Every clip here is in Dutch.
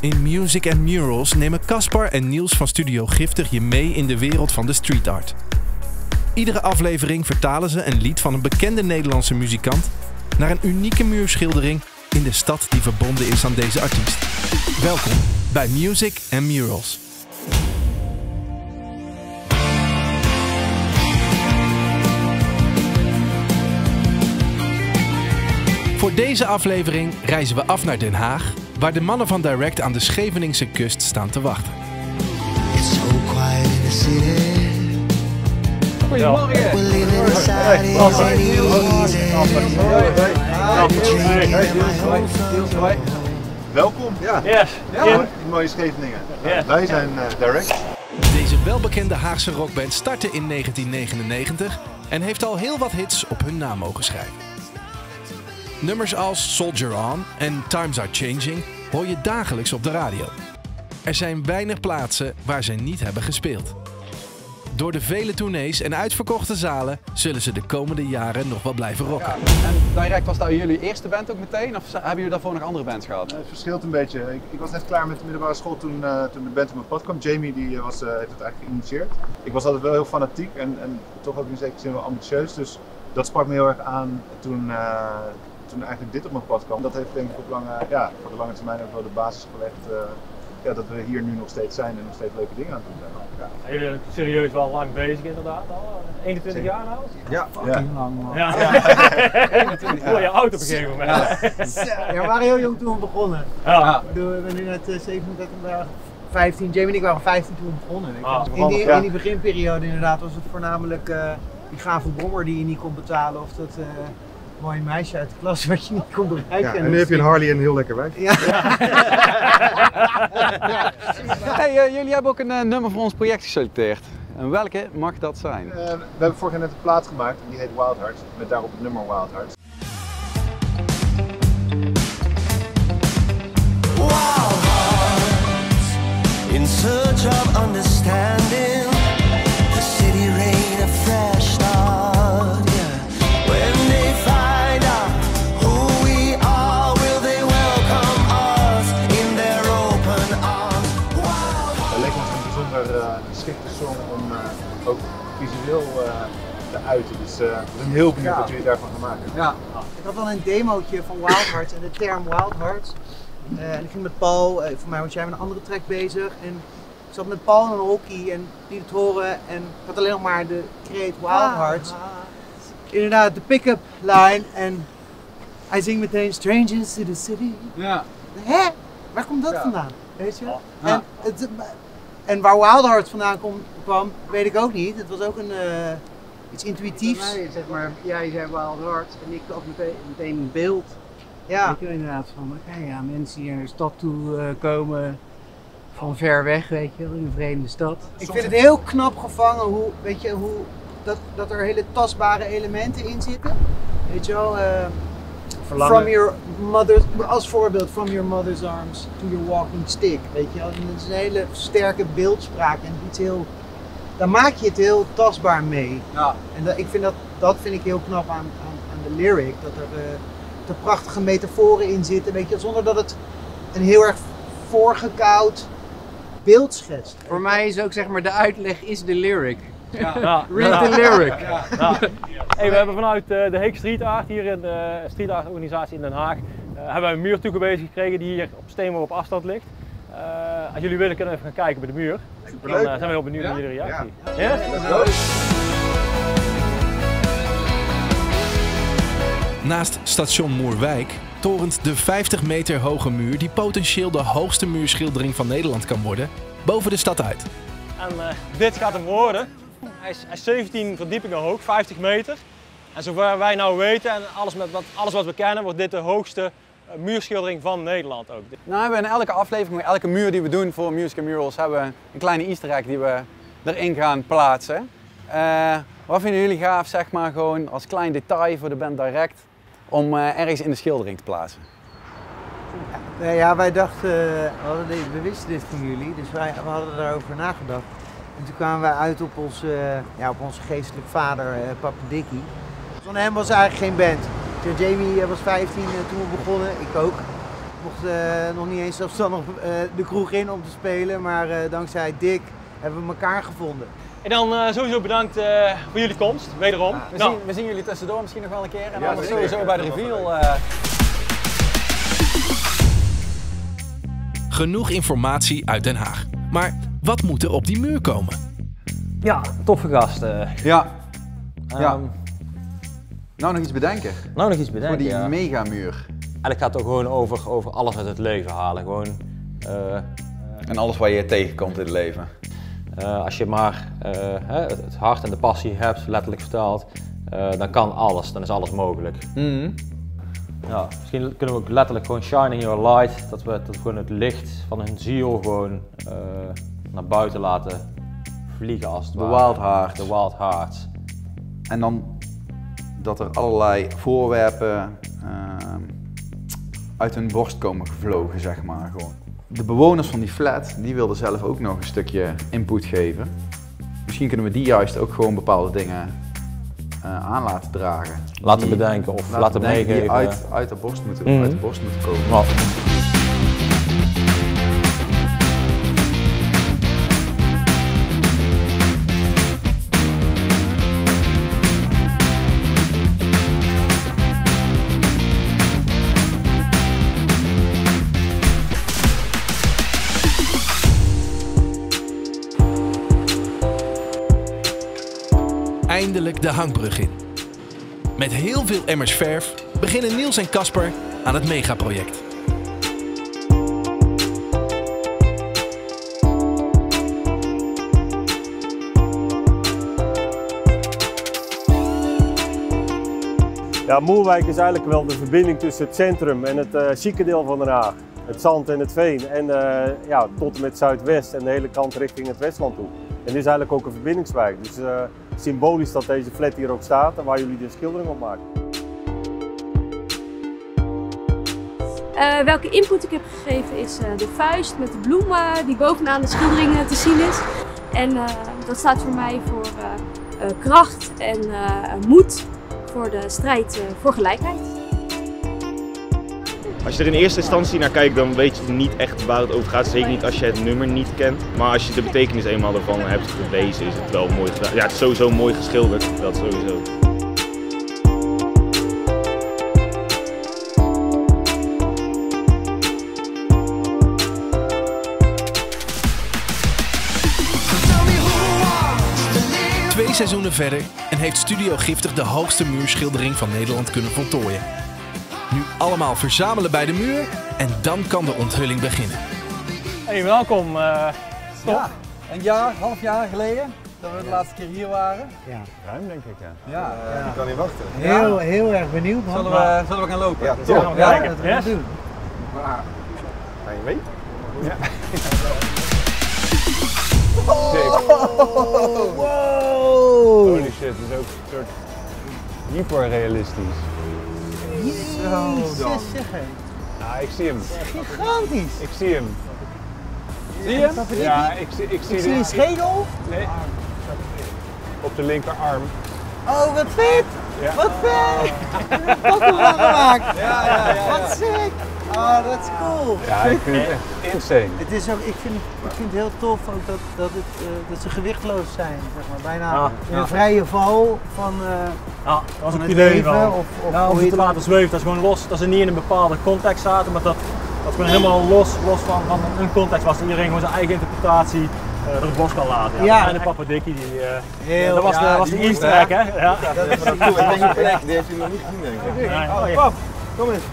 In Music and Murals nemen Caspar en Niels van Studio Giftig je mee in de wereld van de street art. Iedere aflevering vertalen ze een lied van een bekende Nederlandse muzikant naar een unieke muurschildering in de stad die verbonden is aan deze artiest. Welkom bij Music and Murals. Voor deze aflevering reizen we af naar Den Haag, waar de mannen van Direct aan de Scheveningse kust staan te wachten. Goedemorgen! Welkom. Ja. Yes. In mooie Scheveningen. Yes. Wij zijn Direct. Deze welbekende Haagse rockband startte in 1999 en heeft al heel wat hits op hun naam mogen schrijven. Nummers als Soldier On en Times Are Changing hoor je dagelijks op de radio. Er zijn weinig plaatsen waar ze niet hebben gespeeld. Door de vele tournees en uitverkochte zalen zullen ze de komende jaren nog wel blijven rocken. Ja. En Direct, was dat jullie eerste band ook meteen? Of hebben jullie daarvoor nog andere bands gehad? Het verschilt een beetje. Ik was net klaar met de middelbare school toen de band op mijn pad kwam. Jamie heeft het eigenlijk geïnitieerd. Ik was altijd wel heel fanatiek en toch ook in zekere zin wel ambitieus. Dus dat sprak me heel erg aan toen eigenlijk dit op mijn pad kwam. Dat heeft denk ik voor de lange termijn ook wel de basis gelegd. Dat we hier nu nog steeds zijn en nog steeds leuke dingen aan het doen zijn. Ja. Zijn jullie serieus wel lang bezig inderdaad al? 21 jaar nou? Ja, fucking lang man. Ja. 21 voor je auto op een gegeven moment. Ja, we waren heel jong toen we begonnen. Ja. We zijn nu net 37 jaar, 15. Jamie en ik waren 15 toen we begonnen. In die beginperiode inderdaad was het voornamelijk die gave brommer die je niet kon betalen of dat mooie meisje uit de klas wat je niet kon bereiken. Ja, en nu heb je een Harley en een heel lekker wijf. Ja. Hey, jullie hebben ook een nummer voor ons project geselecteerd. En welke mag dat zijn? We hebben vorig jaar net een plaat gemaakt en die heet Wild Hearts. Met daarop het nummer Wild Hearts. Wild hearts in search of understanding. The city rain a fresh start. Yeah. When they find out who we are, will they welcome us in their open arms? Dat leek ons een bijzonder geschikte song om ook visueel te uiten. Dus we zijn heel benieuwd wat jullie daarvan gaan maken. Ja. Ik had al een demootje van Wild Hearts en de term Wild Hearts. En ik ging met Paul, voor mij was jij met een andere track bezig. En ik zat met Paul in een hockey en die het horen en ik had alleen nog maar de kreet Wild Hearts. Inderdaad, de pick-up line en hij zingt meteen Strangers to the City. Ja. Hè? Waar komt dat vandaan? Weet je? Ja. En waar Wild Hearts vandaan kwam, weet ik ook niet. Het was ook iets intuïtiefs. Voor mij, zeg maar, jij zei Wild Hearts en ik had meteen een beeld. Ja. Weet je wel, inderdaad van mensen die naar de stad toe komen van ver weg, weet je wel, in een vreemde stad. Ik vind het heel knap gevangen hoe dat er hele tastbare elementen in zitten. Weet je wel, from your als voorbeeld, from your mother's arms to your walking stick. Weet je wel, en dat is een hele sterke beeldspraak en iets heel, daar maak je het heel tastbaar mee. Ja. En dat vind ik heel knap aan de lyric, dat er prachtige metaforen in zitten, weet je, zonder dat het een heel erg voorgekoud beeld schetst. Voor mij is ook zeg maar de uitleg is de lyric. Ja. Read the lyric. Ja. Hey, we hebben vanuit de Heek Street Art, hier in de street art organisatie in Den Haag, hebben we een muur toegewezen gekregen die hier op steenworp op afstand ligt. Als jullie willen kunnen we even gaan kijken bij de muur. Dan zijn we heel benieuwd naar jullie reactie. Ja? Yes? Let's go! Naast station Moerwijk torent de 50 meter hoge muur die potentieel de hoogste muurschildering van Nederland kan worden, boven de stad uit. En dit gaat hem worden. Hij is 17 verdiepingen hoog, 50 meter. En zover wij nou weten en alles wat we kennen, wordt dit de hoogste muurschildering van Nederland ook. Nou, we hebben in elke aflevering, elke muur die we doen voor Music and Murals, hebben we een kleine easter egg die we erin gaan plaatsen. Wat vinden jullie gaaf, zeg maar, gewoon als klein detail voor de band Direct, om ergens in de schildering te plaatsen? Ja, wij dachten, we wisten dit van jullie, dus we hadden daarover nagedacht. En toen kwamen we uit op onze geestelijk vader, Papa Dickie. Van hem was eigenlijk geen band. Jamie was 15 toen we begonnen, ik ook. mocht nog niet eens zelfstandig de kroeg in om te spelen, maar dankzij Dick hebben we elkaar gevonden. En dan sowieso bedankt voor jullie komst, wederom. We zien jullie tussendoor misschien nog wel een keer. En anders sowieso bij de reveal. Genoeg informatie uit Den Haag. Maar wat moet er op die muur komen? Ja, toffe gasten. Ja. Nou nog iets bedenken. Nou nog iets bedenken, voor die megamuur. Eigenlijk gaat het ook gewoon over alles uit het leven halen. Gewoon, en alles waar je tegenkomt in het leven. Als je maar het hart en de passie hebt, letterlijk vertaald, dan kan alles, dan is alles mogelijk. Ja, misschien kunnen we ook letterlijk gewoon shining your light, dat we gewoon het licht van hun ziel gewoon naar buiten laten vliegen als het ware. Wild Heart. De Wild Heart. En dan dat er allerlei voorwerpen uit hun borst komen gevlogen, zeg maar gewoon. De bewoners van die flat, die wilden zelf ook nog een stukje input geven. Misschien kunnen we die juist ook gewoon bepaalde dingen aan laten dragen. Laten bedenken of laten meegeven. Die uit de borst moeten komen. Ja. Eindelijk de hangbrug in. Met heel veel emmers verf beginnen Niels en Casper aan het megaproject. Ja, Moerwijk is eigenlijk wel de verbinding tussen het centrum en het chique deel van Den Haag. Het zand en het veen en ja, tot en met Zuidwest en de hele kant richting het Westland toe. En dit is eigenlijk ook een verbindingswijk, dus symbolisch dat deze flat hier ook staat en waar jullie de schildering op maken. Welke input ik heb gegeven is de vuist met de bloemen die bovenaan de schilderingen te zien is. En dat staat voor mij voor kracht en moed voor de strijd voor gelijkheid. Als je er in eerste instantie naar kijkt, dan weet je niet echt waar het over gaat. Zeker niet als je het nummer niet kent. Maar als je de betekenis eenmaal ervan hebt gelezen, is het wel mooi gedaan. Ja, het is sowieso mooi geschilderd, dat sowieso. Twee seizoenen verder en heeft Studio Giftig de hoogste muurschildering van Nederland kunnen voltooien. Nu allemaal verzamelen bij de muur en dan kan de onthulling beginnen. Hey, welkom. Ja, een half jaar geleden dat we de laatste keer hier waren. Ja. Ruim denk ik, Ja. Ik kan niet wachten. Heel erg benieuwd, man. Zullen we gaan lopen? Ja, toch? toch? Ja, dat gaan we doen. Ga je mee? Ja. Wow! Holy shit, het is ook een soort hyperrealistisch. Jezus, zeg hé. Ja, ik zie hem. Gigantisch. Ik zie hem. Zie je hem? Ja, ik zie een schedel. Nee. Op de linkerarm. Oh, wat vet! Ja. Wat vet! Ik heb een foto van gemaakt. Ja. Wat sick! Oh, dat is cool. Ja, ik vind het echt insane. Het is ook, ik vind het heel tof ook dat ze gewichtloos zijn, zeg maar. Bijna in een vrije val van, dat was van het het idee leven. van. Of Om ze te laten zweven, dat is gewoon los, dat ze niet in een bepaalde context zaten, maar dat gewoon helemaal los van een context was. Dat iedereen gewoon zijn eigen interpretatie door het bos kan laten. Ja. En de Papa Dickie, Heel, dat was de Easter egg, hè? Ja. dat is cool. Die heeft u nog niet gezien, denk ik. Nee. Pap, kom eens.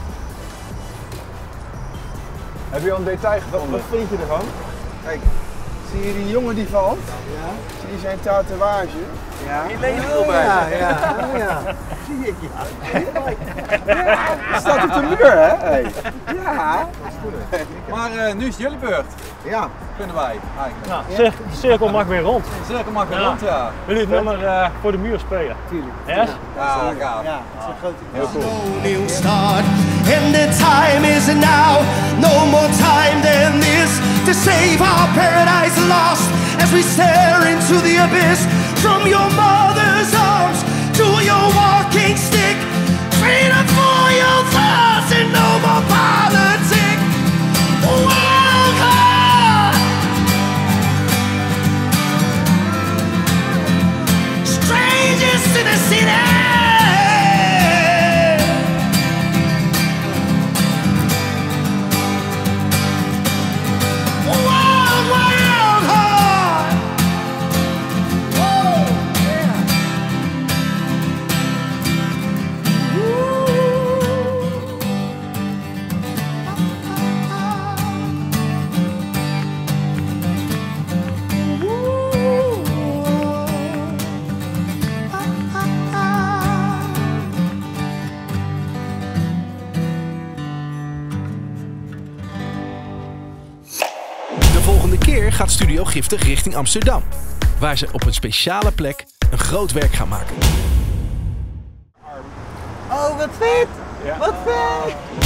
Heb je al een detail gevonden? Wat vind je ervan? Kijk, zie je die jongen die valt? Ja. Zie je zijn tatoeage? Ja. Die leent er al bij. Ja. Zie ik ja. Het staat op de muur, hè? Hey. Ja. Maar nu is het jullie beurt. Ja. Kunnen wij eigenlijk. Nou, de cirkel mag weer rond. De cirkel mag weer rond, ja. Wil je het nummer voor de muur spelen? Tuurlijk. Yes? Ja, gaaf. Ja, dat is een grote Heel cool. New start, and the time is now. No more time than this to save our paradise lost as we stare into the abyss. From your mother's arms to your walking stick, freedom for your thoughts and no more politics. keer gaat Studio Giftig richting Amsterdam, waar ze op een speciale plek een groot werk gaan maken. Oh, wat vet! Ja. Wat vet!